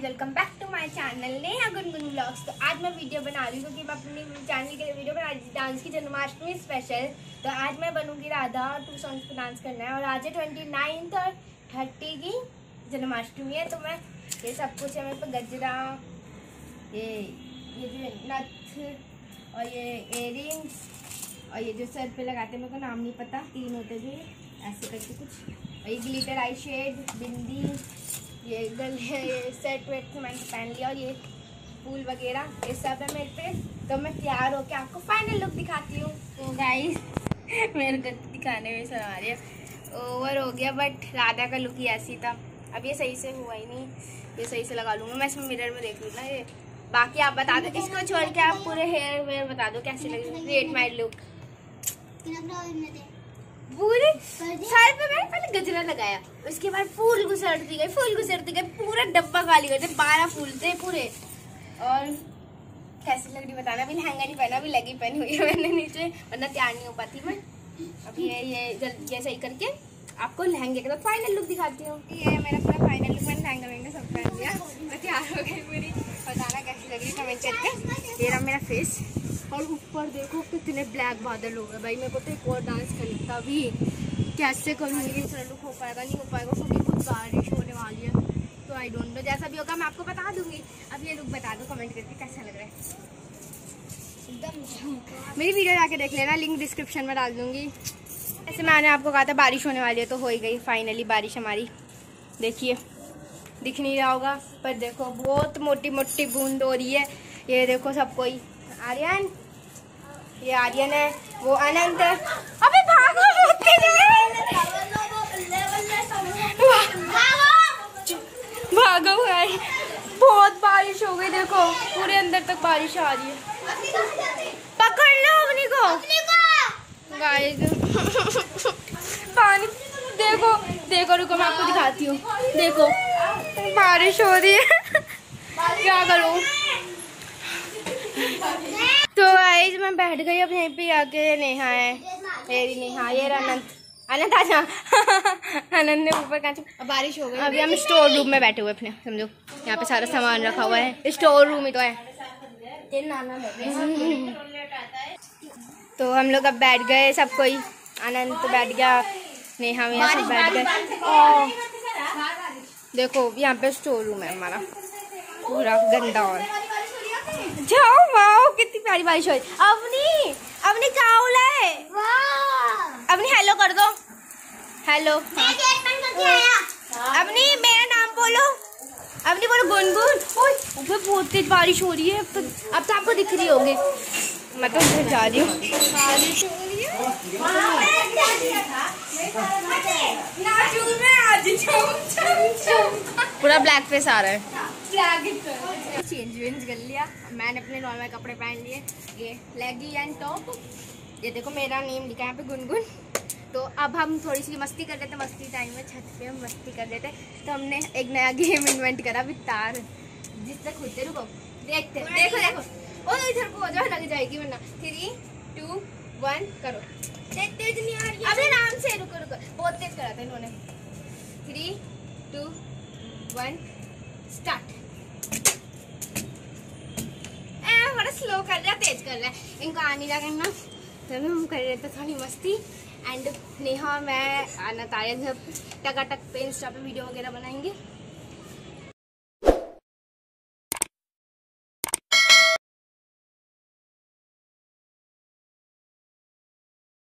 Guys, welcome back to my channel Neha Gungun vlogs. तो आज मैं वीडियो बना रही हूँ क्योंकि मैं अपनी चैनल के लिए वीडियो बना रही थी डांस की जन्माष्टमी स्पेशल। तो आज मैं बनूंगी राधा, 2 सॉन्ग्स पे डांस करना है और आज है 29 और 30 की जन्माष्टमी है। तो मैं ये सब कुछ है मेरे पे, गजरा, ये जो नथ और ये इयररिंग्स और ये जो सर पे लगाते हैं, मेरे को नाम नहीं पता, 3 होते जो ऐसे करके कुछ, और ये ग्लिटर आई शेड, बिंदी, ये गले, ये सेट वेट से मैंने पहन लिया और ये फूल वगैरह ये सब है मेरे पे। तो मैं तैयार होके आपको फाइनल लुक दिखाती हूँ। तो गाइस मेरे को दिखाने में शर्म आ रही है, ओवर हो गया, बट राधा का लुक ही ऐसी था। अब ये सही से हुआ ही नहीं, ये सही से लगा लूँगा मैं, इसमें मिरर में देख लूँ ना ये। बाकी आप बता दो, इसको छोड़ के आप पूरे हेयर वेयर बता दो कैसे लगे, रेट माई लुक। पूरे सर पे मैंने पहले गजरा लगाया, उसके बाद फूल घुसरती गई, पूरा डब्बा खाली कर दिया, 12 फूल थे पूरे। और कैसी लग रही बताना। अभी लहंगा नहीं पहना, अभी लेगी पहनी हुई है मैंने नीचे, वरना तैयार नहीं हो पाती मैं। अब ये सही करके आपको लहंगे का फाइनल लुक दिखाती हूँ। ये मेरा पूरा फाइनल लुक, मैंने लहंगा सब पहन लिया, मैं तैयार हो गई पूरी। बताना कैसी लग रही कमेंट करके। ये रहा मेरा फेस, और ऊपर देखो कितने ब्लैक बादल हो गए भाई। मेरे को तो एक और डांस करनी था, अभी कैसे करूँगी, इतना लुक हो पाएगा नहीं हो पाएगा, क्योंकि कुछ बारिश होने वाली है। तो आई डोंट नो, जैसा भी होगा मैं आपको बता दूंगी। अब ये लुक बता दो कमेंट करके कैसा लग रहा है एकदम। मेरी वीडियो जाके देख लेना, लिंक डिस्क्रिप्शन में डाल दूंगी। ऐसे मैंने आपको कहा था बारिश होने वाली है, तो हो ही गई फाइनली बारिश हमारी। देखिए दिख नहीं रहा होगा, पर देखो बहुत मोटी मोटी बूंद हो रही है। ये देखो सब कोई, आर्यन, ये आर्यन है, वो अनंत है। अबे भागो, भागो भाई, बहुत बारिश हो गई, देखो पूरे अंदर तक बारिश आ रही है। पकड़ लो अग्नि को गाइस। पानी देखो देखो, रुको मैं आपको दिखाती हूँ। देखो बारिश हो रही है, क्या करूँ। तो गाइस मैं बैठ गई अब यहीं पे आके। नेहा है, मेरी नेहा, ये अनंत आजा। अनंत ने ऊपर कहा, बारिश हो गई। अभी हम स्टोर रूम में बैठे हुए अपने, समझो यहाँ पे सारा सामान रखा हुआ है, स्टोर रूम ही तो है। तो हम लोग अब बैठ गए सब कोई, अनंत बैठ गया, नेहा में सब बैठ गए। देखो यहाँ पे स्टोर रूम है हमारा, पूरा गंदा। और जाओ, वाओ कितनी प्यारी बारिश हो रही। अपनी काउल है, अपनी हेलो कर दो, हेलो। अपनी मेरा नाम बोलो, अपनी बोलो गुनगुन। ऊपर बहुत तेज बारिश हो रही है, अब तो आपको दिख रही होगी। मैं तो उधर जा रही हूँ, बारिश हो रही है। पूरा ब्लैक फेस आ रहा है। चेंज वेंज कर लिया, मैंने अपने नॉर्मल कपड़े पहन लिए, ये लेगी एंड टॉप। ये देखो मेरा नेम लिखा है यहाँ पे, गुनगुन। तो अब हम थोड़ी सी मस्ती कर लेते, मस्ती टाइम में छत पे हम मस्ती कर लेते। तो हमने एक नया गेम इन्वेंट करा, वितार, जिससे खुदते रुको देखते, देखो देखो, ओ इधर को हो जाओ, लग जाएगी वरना। 3, 2, 1 करो। तेज नहीं आ रही, अबे आराम से, रुको रुको, बहुत तेज करा था इन्होंने। 3, 2, 1 स्टार्ट। बड़ा स्लो कर रहा, तेज कर रहा है, इनको आ नहीं रहा करना। तो हम कर रहे थे थोड़ी मस्ती। एंड नेहा, मैं, आना, ताया सब टकाटक पे इंस्टा पे वीडियो वगैरह बनाएंगे।